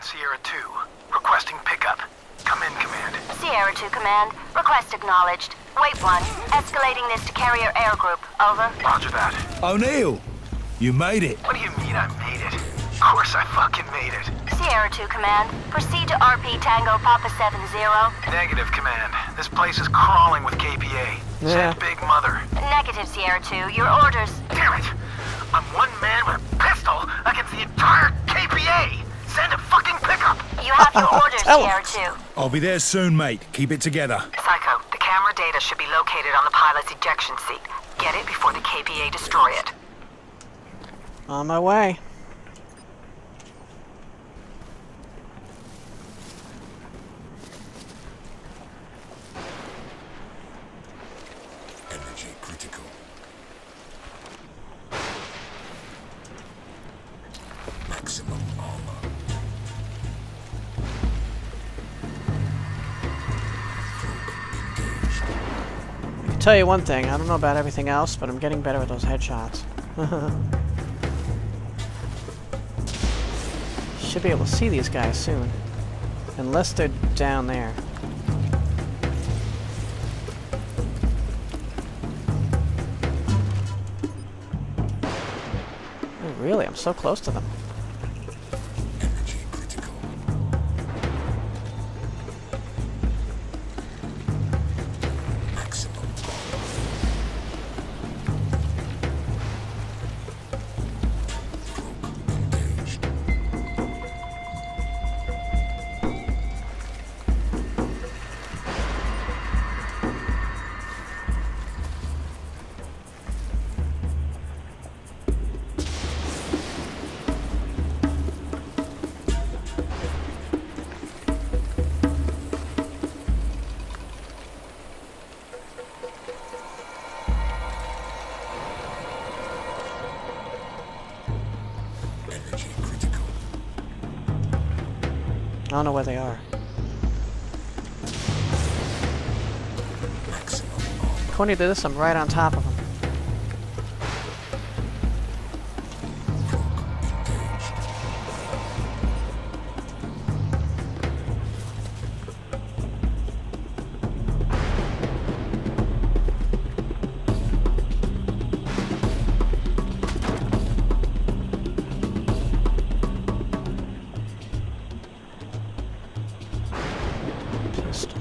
Sierra 2. Requesting pickup. Come in, Command. Sierra 2 Command. Request acknowledged. Wait 1. Escalating this to Carrier Air Group. Over. Roger that. O'Neill! You made it. What do you mean I made it? Of course I fucking made it. Sierra 2 Command. Proceed to RP Tango Papa 70. Negative, Command. This place is crawling with KPA. Yeah. Send Big Mother. Negative, Sierra 2. Your orders. Damn it! I'm one man with a pistol against the entire KPA! Send a fucking pickup! You have your orders, Tell Sierra us. 2. I'll be there soon, mate. Keep it together. Psycho, the camera data should be located on the pilot's ejection seat. Get it before the KPA destroy it. On my way. Energy critical. Maximum armor. Engaged. I can tell you one thing. I don't know about everything else, but I'm getting better at those headshots. Should be able to see these guys soon. Unless they're down there. Oh, really? I'm so close to them. Energy critical. Maximum armor. Engaged. Energy critical. I don't know where they are. Maximum armor. According to this, I'm right on top of them. Engaged. Pistol.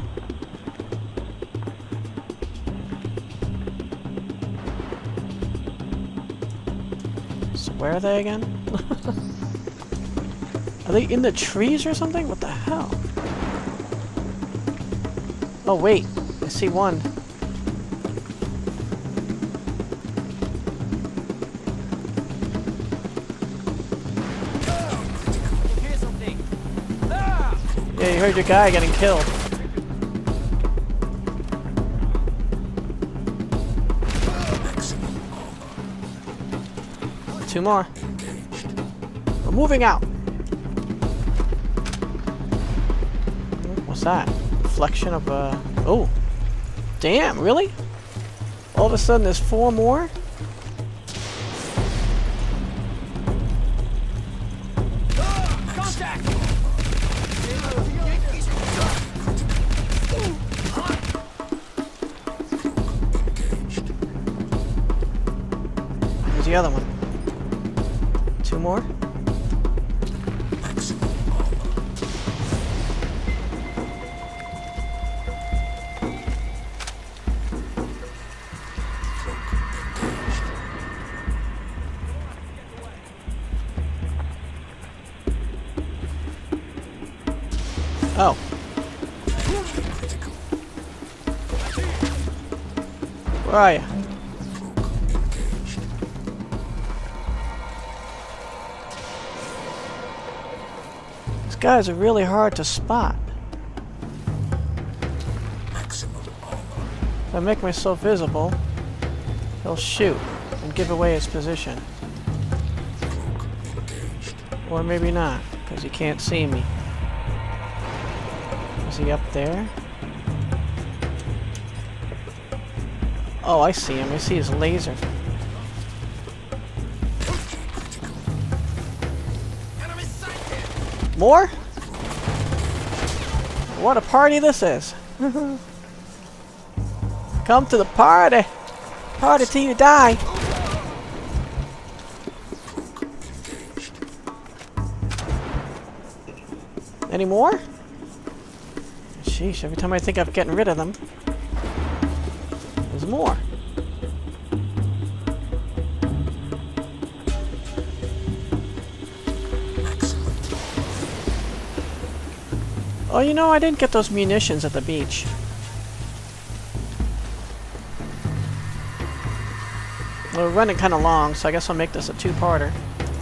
So where are they again? Are they in the trees or something? What the hell? Oh wait, I see one. Yeah, you heard your guy getting killed. Maximum armor. Two more. Engaged. We're moving out. What's that? Reflection of oh. Damn, really? All of a sudden there's four more? Where's the other one? Two more? Maximum armor. Oh. Critical. Where are you? Engaged. These guys are really hard to spot. Maximum armor. If I make myself visible, he'll shoot and give away his position. Engaged. Or maybe not, because he can't see me. Is he up there? Oh, I see him. I see his laser. More? What a party this is. Come to the party. Party till you die. Any more? Sheesh, every time I think I'm getting rid of them, there's more. Oh, you know, I didn't get those munitions at the beach. We're running kind of long, so I guess I'll make this a two-parter.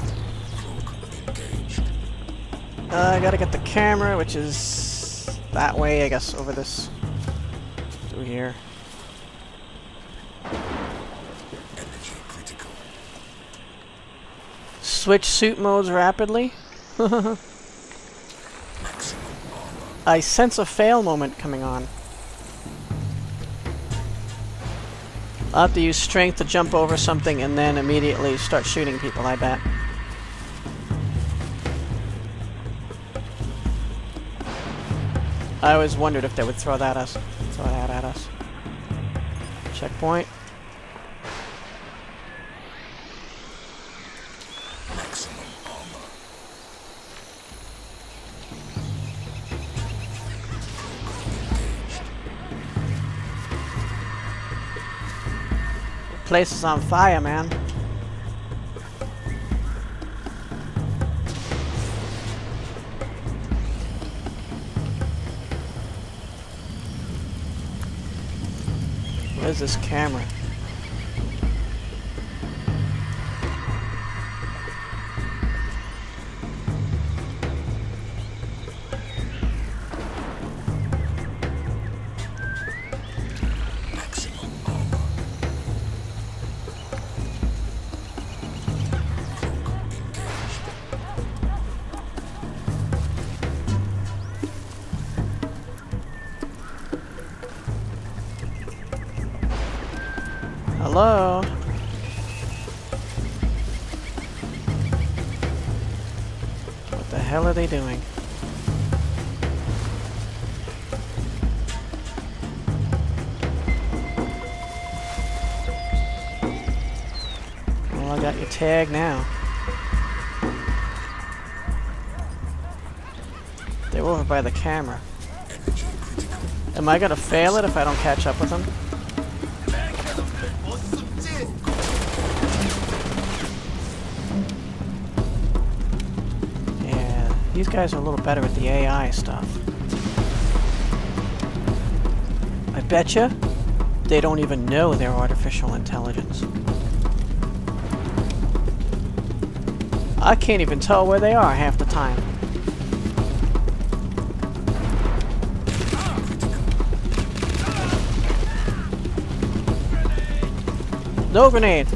I gotta get the camera, which is that way, I guess, over this. Through here. Switch suit modes rapidly. I sense a fail moment coming on. I'll have to use strength to jump over something and then immediately start shooting people, I bet. I always wondered if they would throw that at us. Checkpoint. The place is on fire, man. Where's this camera? Hello? What the hell are they doing? Well, I got your tag now. They're over by the camera. Am I gonna fail it if I don't catch up with them? These guys are a little better at the AI stuff. I betcha they don't even know they're artificial intelligence. I can't even tell where they are half the time. No grenade!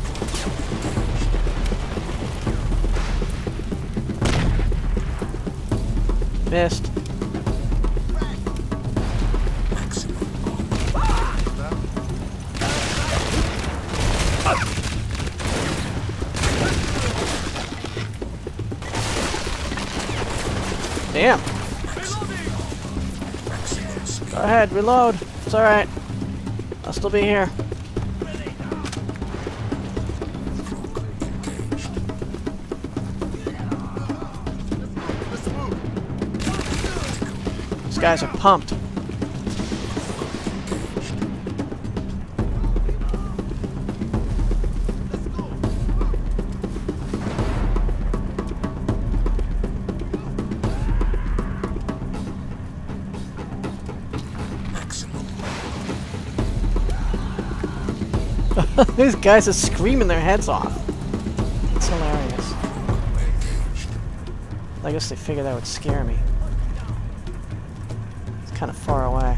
Missed. Damn. Go ahead, reload. It's alright. I'll still be here. These guys are pumped. These guys are screaming their heads off. It's hilarious. I guess they figured that would scare me. It's kind of far away.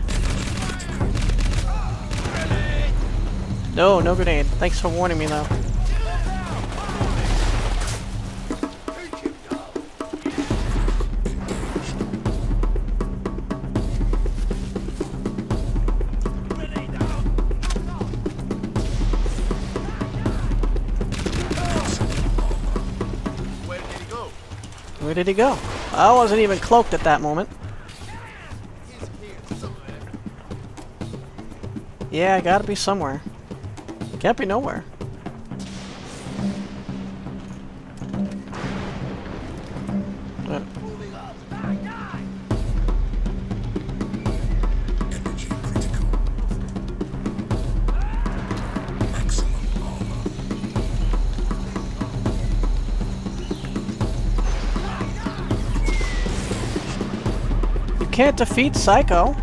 No, no grenade. Thanks for warning me, though. Where did he go? I wasn't even cloaked at that moment. Yeah, I gotta be somewhere. Can't be nowhere. Energy critical. Maximum armor. You can't defeat Psycho.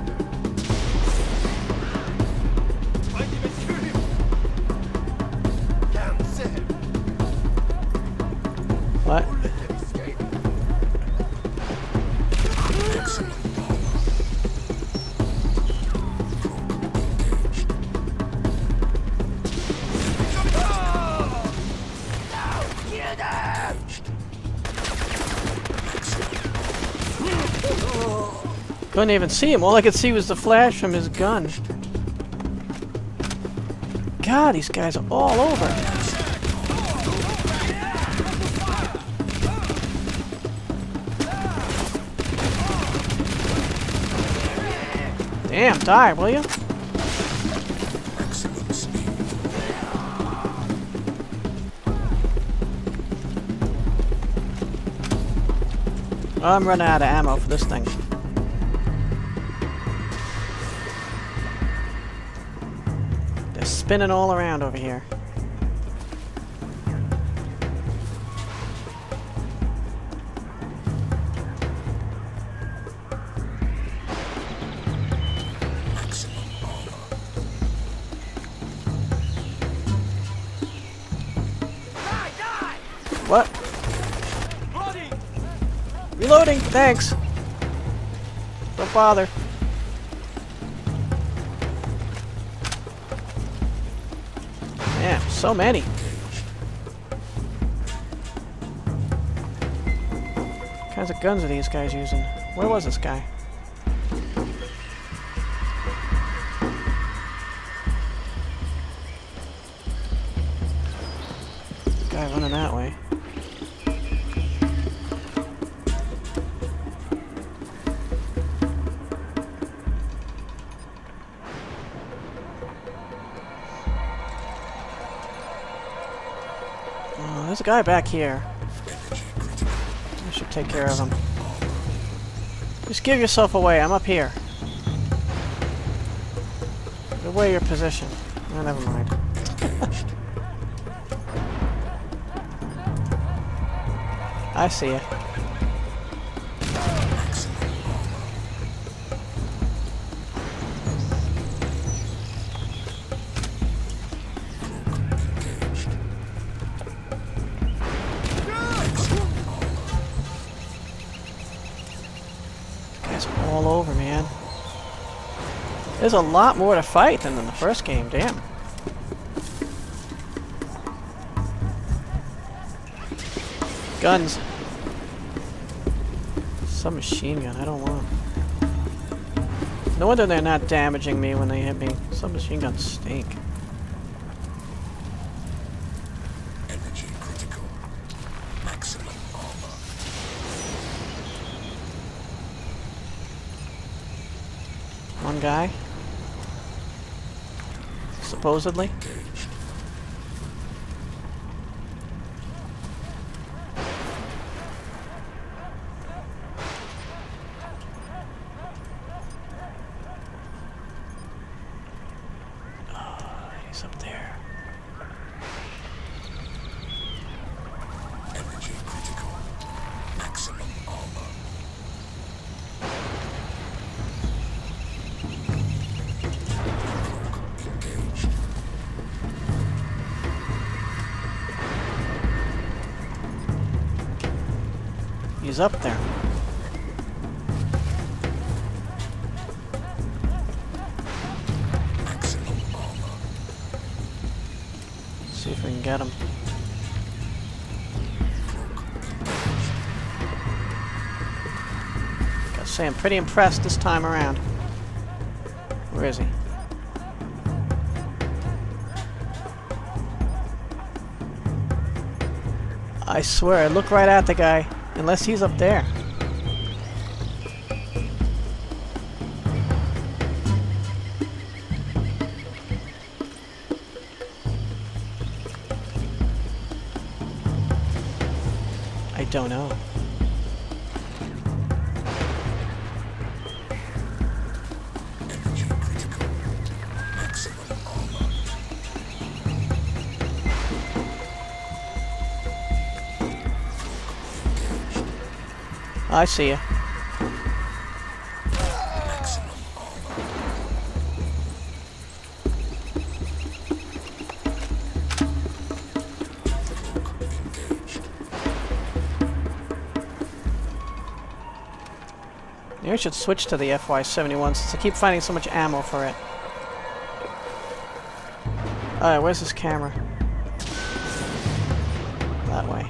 What? Maximum armor. Engaged. Couldn't even see him. All I could see was the flash from his gun. God, these guys are all over. Damn, die, will you? Maximum speed. I'm running out of ammo for this thing. They're spinning all around over here. Maximum armor. What? Reloading, thanks. Don't bother. Damn, so many. What kinds of guns are these guys using? Where was this guy? Guy running that way. Oh, there's a guy back here. I should take care of him. Just give yourself away. I'm up here. Get away your position. Oh, never mind. I see you. Guys are all over, man. There's a lot more to fight than in the first game, damn. Guns. Some machine gun, I don't want. No wonder they're not damaging me when they hit me. Some machine guns stink. Energy critical. Maximum armor. One guy. Supposedly. Engaged. He's up there. Energy critical. Maximum armor. Engaged. He's up there. Maximum armor. See if we can get him. Gotta say, I'm pretty impressed this time around. Where is he? I swear, I look right at the guy, unless he's up there. don't know. Energy critical. Maximum armor. Engaged. I see ya. Maximum armor. Engaged. Maybe I should switch to the FY-71 since I keep finding so much ammo for it. Alright, where's this camera? That way.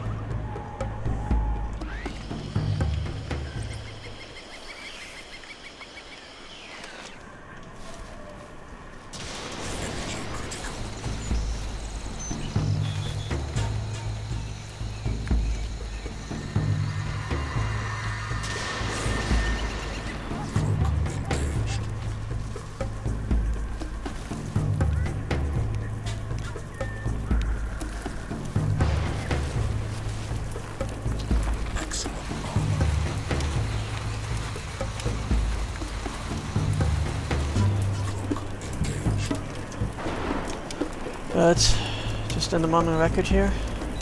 It's just in the moment of wreckage here.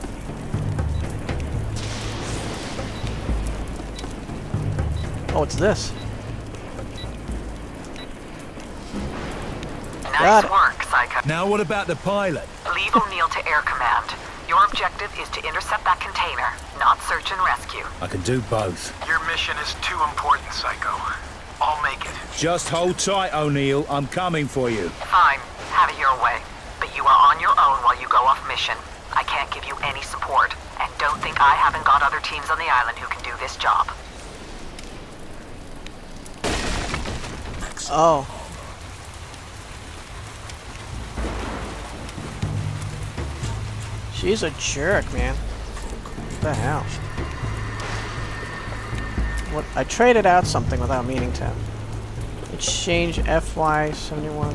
Oh, it's this. Got Nice it. work, Psycho. Now what about the pilot? Leave O'Neill to Air Command. Your objective is to intercept that container, not search and rescue. I can do both. Your mission is too important, Psycho. I'll make it. Just hold tight, O'Neill. I'm coming for you. Fine, have it your way. But you are on your own while you go off mission. I can't give you any support, and don't think I haven't got other teams on the island who can do this job. Oh. She's a jerk, man. What the hell? What? I traded out something without meaning to. Exchange FY-71.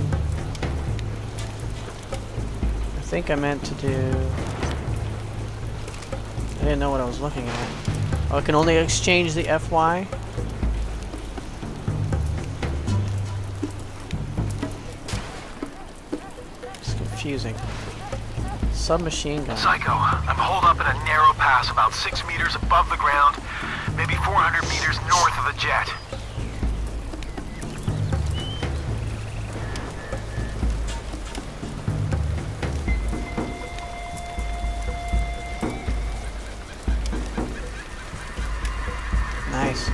I think I meant to do... I didn't know what I was looking at. Oh, I can only exchange the FY? It's confusing. Submachine gun. Psycho, I'm holed up in a narrow pass about 6 meters above the ground, maybe 400 meters north of the jet. Nice.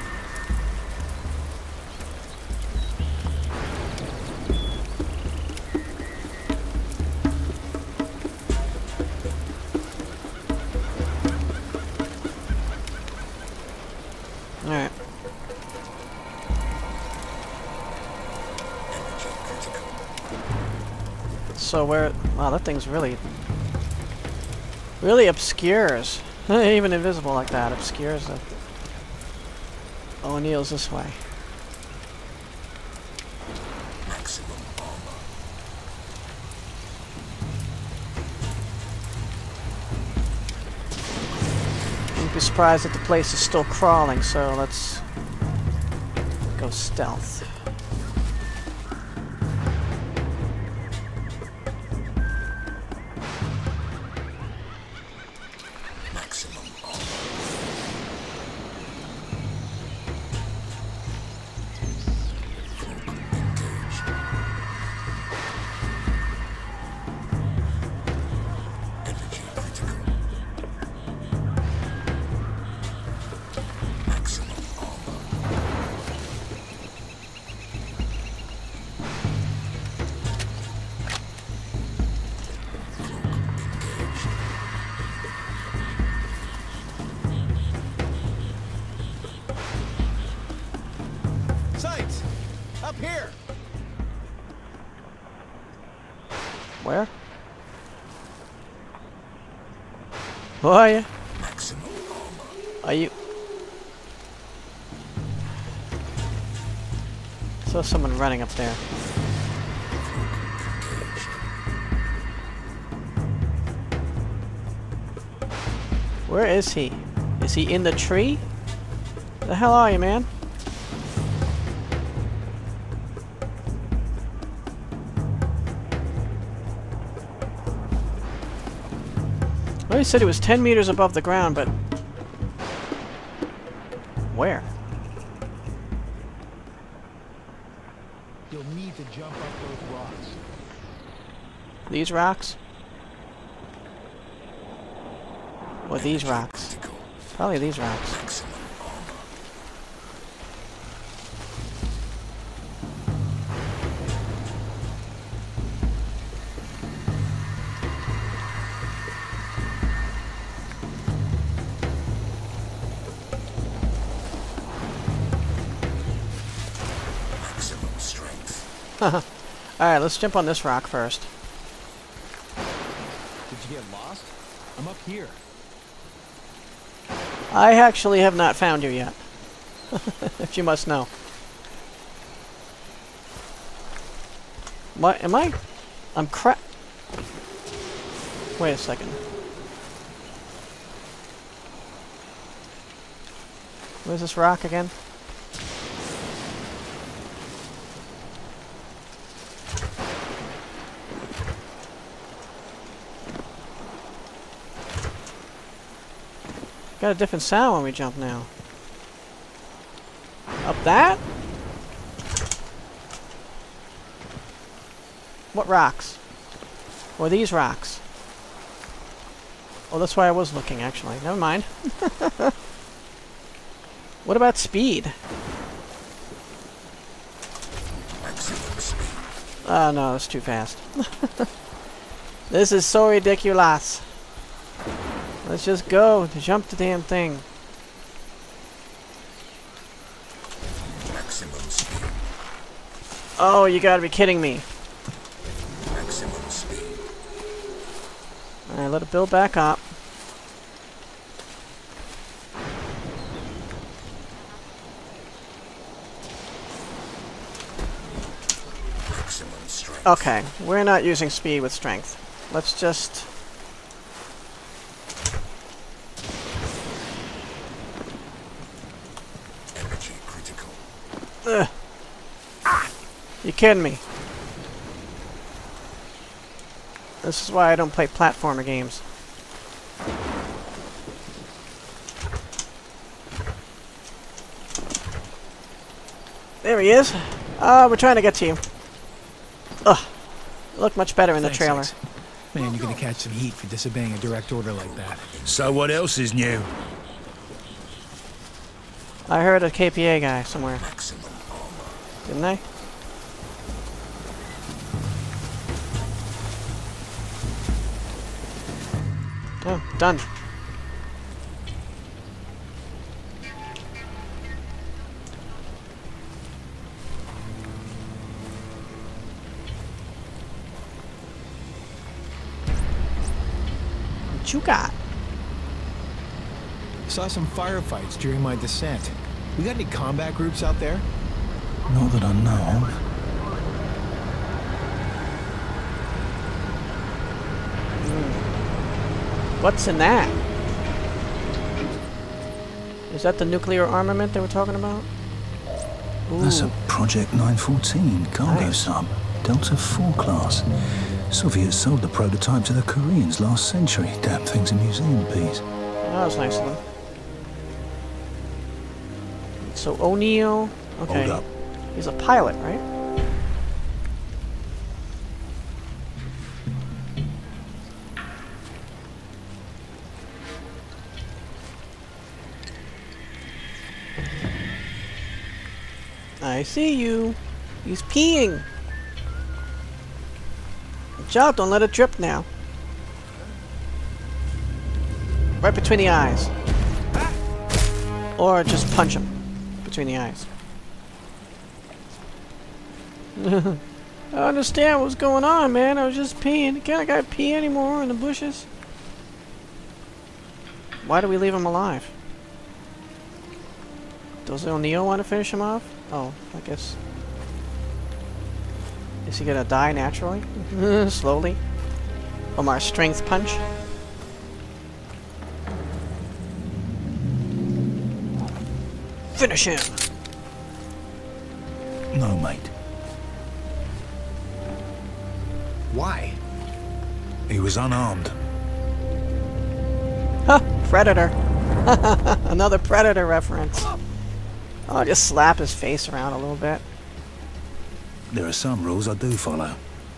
Alright. So where... Wow, that thing's really obscures. Even invisible like that obscures it. O'Neill's this way. Maximum armor. You'd be surprised that the place is still crawling, so let's go stealth. Maximum armor. Engaged. Energy critical. Maximum armor. Engaged. Sights! Up here! Where? Who are you? Maximum armor. Are you... I saw someone running up there. Where is he? Is he in the tree? Where the hell are you, man? Well, he said he was 10 meters above the ground, but... where? You'll need to jump up those rocks. These rocks? Or these rocks? Probably these rocks. Maximum strength. Alright, let's jump on this rock first. Did you get lost? I'm up here. I actually have not found you yet. If you must know. What am I? I'm Wait a second. Where's this rock again? Got a different sound when we jump now. Up that? What rocks? Or these rocks? Oh, that's why I was looking, actually. Never mind. What about speed? Maximum speed. Oh, no, that's too fast. This is so ridiculous. Let's just go. Jump the damn thing. Maximum speed. Oh, you gotta be kidding me. Maximum speed. Alright, let it build back up. Maximum strength. Okay, we're not using speed with strength. Let's just... Energy critical. Ugh. You kidding me? This is why I don't play platformer games. There he is. We're trying to get to you. Ugh. You look much better in the trailer. Thanks. Man, you're gonna catch some heat for disobeying a direct order like that. So what else is new? I heard a KPA guy somewhere. Maximum armor. Didn't I? Oh, done. What you got? Saw some firefights during my descent. We got any combat groups out there? Not that I know of. What's in that? Is that the nuclear armament they were talking about? Ooh. That's a Project 914 cargo Nice. sub, Delta 4 class. Soviets sold the prototype to the Koreans last century. Damn thing's a museum piece. That was nice of them. So O'Neill, okay. Hold up. He's a pilot, right? I see you. He's peeing. Watch out, don't let it drip now. Right between the eyes. Or just punch him between the eyes. I don't understand what's going on, man. I was just peeing. Can't I gotta pee anymore in the bushes? Why do we leave him alive? Does O'Neill want to finish him off? Oh, I guess. Is he gonna die naturally? Slowly? From our strength punch? Finish him. No, mate. Why? He was unarmed. Huh, Predator. Another Predator reference. I'll just slap his face around a little bit. There are some rules I do follow.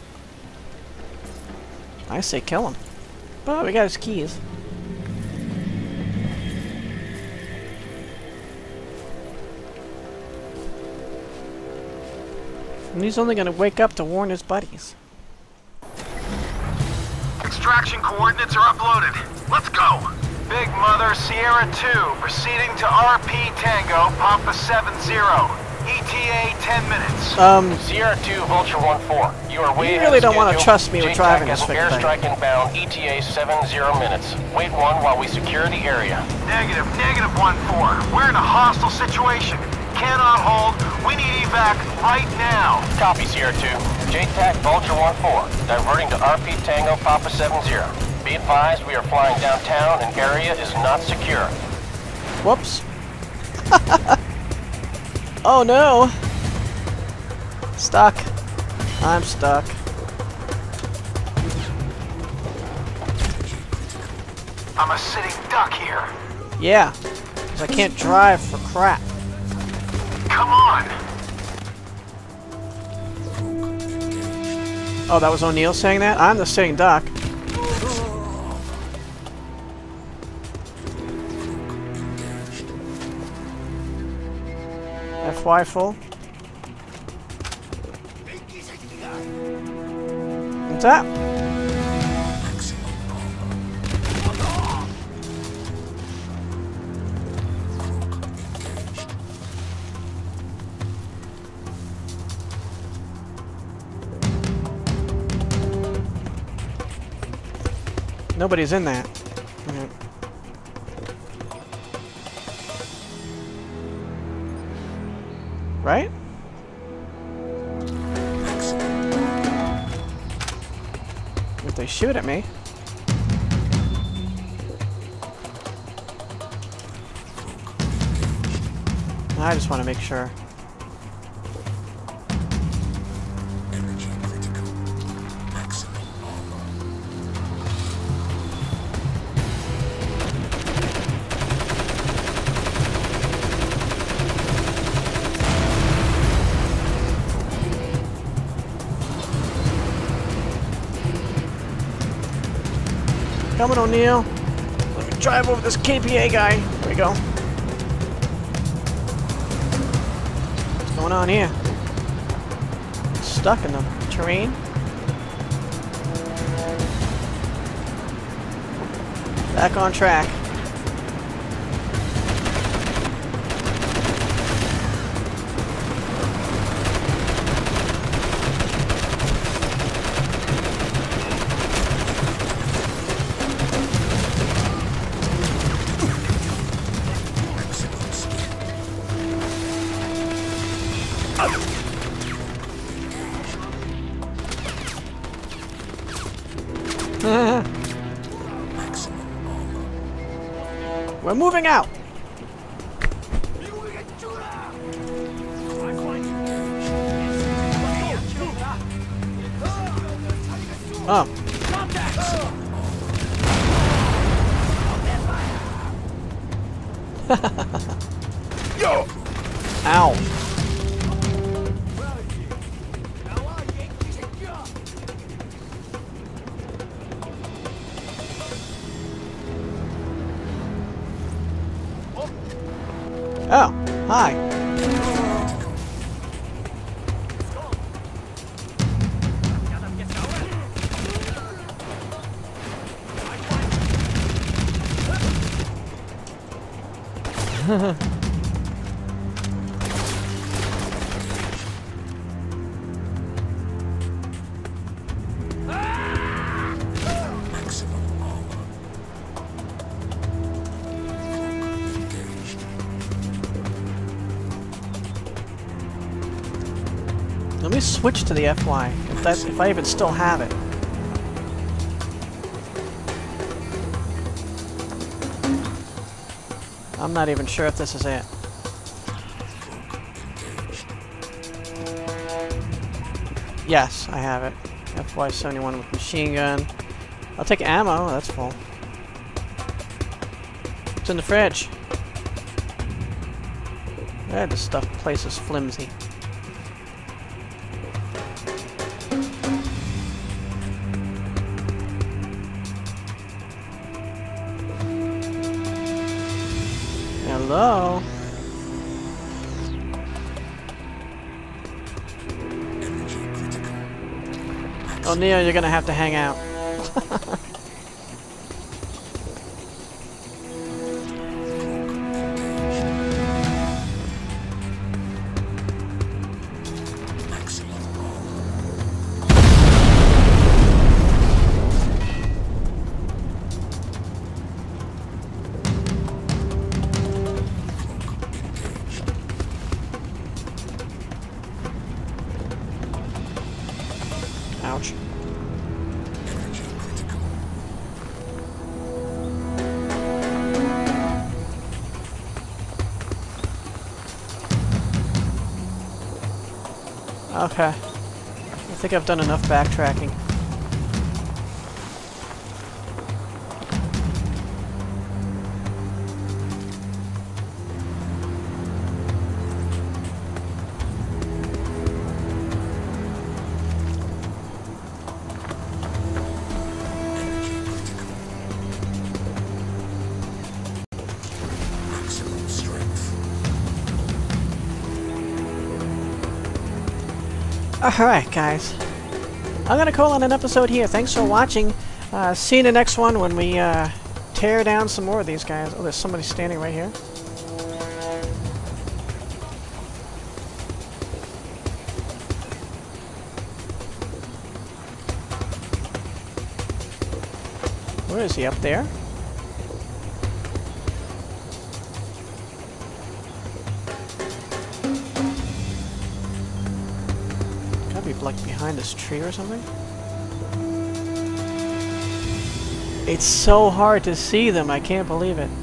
I say kill him. But we got his keys. And he's only gonna wake up to warn his buddies. Extraction coordinates are uploaded. Let's go! Big Mother Sierra 2, proceeding to RP Tango, Papa 70. ETA 10 minutes. Sierra 2, Vulture 1-4. You are way You ahead really of don't want to schedule. trust me with driving this JTAC thing. has an airstrike inbound, ETA 70 minutes. Wait 1 while we secure the area. Negative 1-4. We're in a hostile situation. Cannot hold. We need evac right now. Copy, Sierra 2. JTAC, Vulture 1-4. Diverting to RP Tango, Papa 70. Be advised, we are flying downtown and area is not secure. Whoops. Oh no! Stuck. I'm stuck. I'm a sitting duck here. Yeah, because I can't drive for crap. Come on. Oh, that was O'Neill saying that? I'm the sitting duck. FY full. What's that? Nobody's in that. Okay. Right? If they shoot at me. I just want to make sure. Energy critical. Maximum armor. Coming, O'Neill. Let me drive over this KPA guy. There we go. What's going on here? Stuck in the terrain. Back on track. We're moving out. Oh. Yo! Ow. Oh, hi. Maximum armor. Engaged. Let me switch to the FY, if I even still have it. I'm not even sure if this is it. Yes, I have it. FY-71 with machine gun. I'll take ammo. That's full. What's in the fridge? Yeah, this place is flimsy. Hello? Oh, Neo, you're gonna have to hang out. Ouch. Okay. I think I've done enough backtracking. Alright, guys. I'm gonna call on an episode here. Thanks for watching. See you in the next one when we tear down some more of these guys. Oh, there's somebody standing right here. Where is he? Up there? Like behind this tree or something? It's so hard to see them, I can't believe it.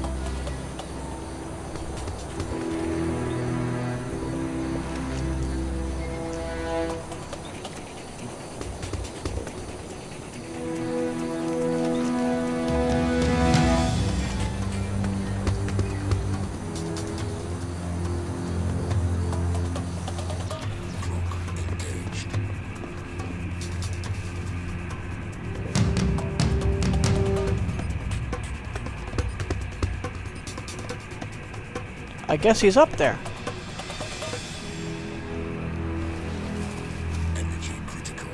I guess he's up there. Energy critical.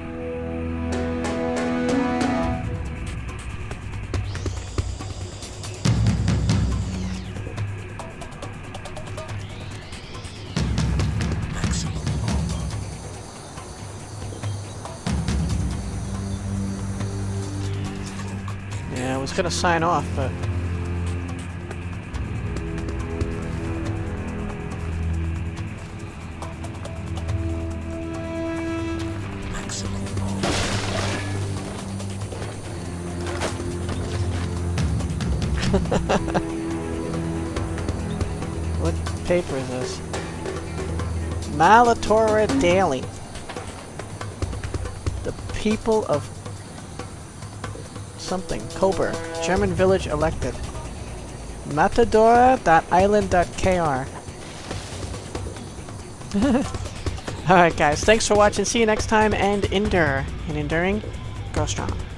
Maximum armor. Yeah, I was gonna sign off, but what paper is this? Malatora Daily. The people of something. Coburg. German village elected. Matadora.island.kr. Alright guys, thanks for watching. See you next time and endure. And enduring, go strong.